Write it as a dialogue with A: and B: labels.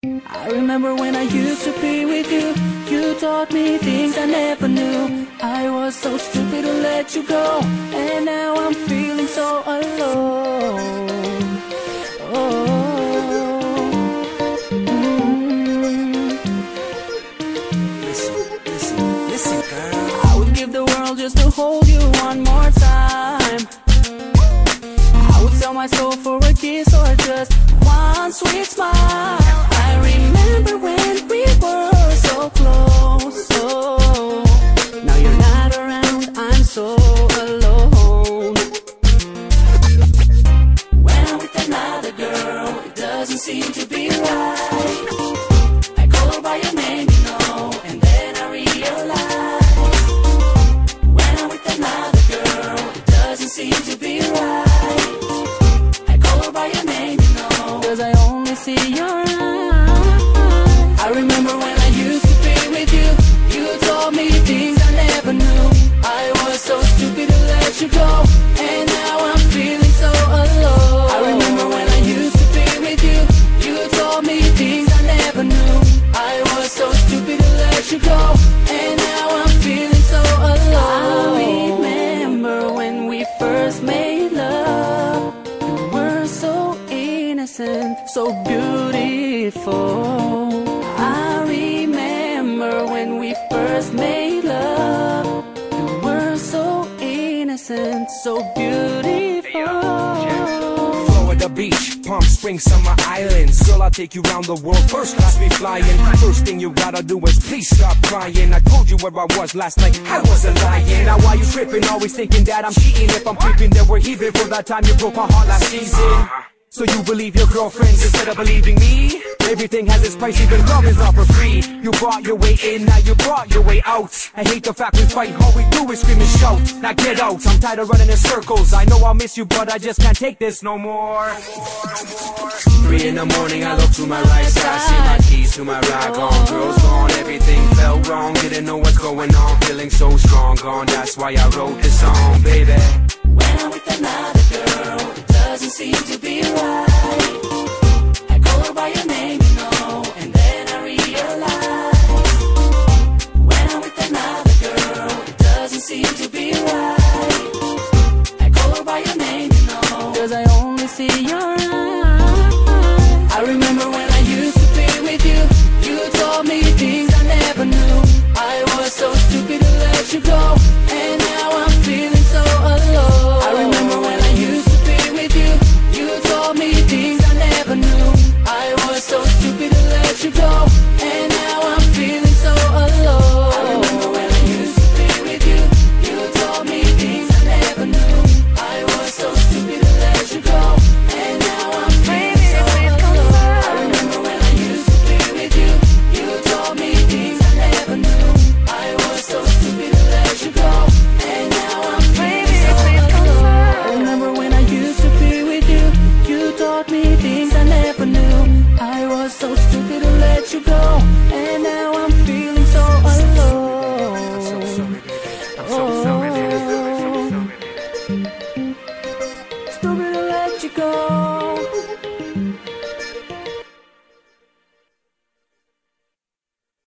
A: I remember when I used to be with you. You taught me things I never knew. I was so stupid to let you go, and now I'm feeling so alone. Oh. Listen, girl. I would give the world just to hold you one more time. I would sell my soul for a kiss or just one sweet smile. I remember when we were so close. Oh, now you're not around, I'm so alone. When I'm with another girl, it doesn't seem to be right. I call her by your name, you know, and then I realize when I'm with another girl, it doesn't seem to be right. I call her by your name, you know, 'cause I only see your eyes. I remember when I used to be with you. You told me things I never knew. I was so stupid to let you go, and now I'm feeling so alone. I remember when I used to be with you. You told me things I never knew. I was so stupid to let you go, and now I'm feeling so alone. I remember when we first made love. You were so innocent, so beautiful. I remember when we first made love. You were so innocent, so beautiful.
B: Florida Beach, Palm Springs, summer islands. Girl, I'll take you round the world, first class me flying. First thing you gotta do is please stop crying. I told you where I was last night, I wasn't lying. Now why you tripping, always thinking that I'm cheating? If I'm creeping, then we're even for that time you broke my heart last season. So you believe your girlfriends instead of believing me? Everything has its price, even love is not for free. You brought your way in, now you brought your way out. I hate the fact we fight, all we do is scream and shout. Now get out, I'm tired of running in circles. I know I'll miss you, but I just can't take this no more. 3 in the morning, I look to my right side, see my keys to my ride gone. Girls gone, everything felt wrong. Didn't know what's going on, feeling so strong gone. That's why I wrote this song, baby.
A: When I'm with another girl, it doesn't seem to be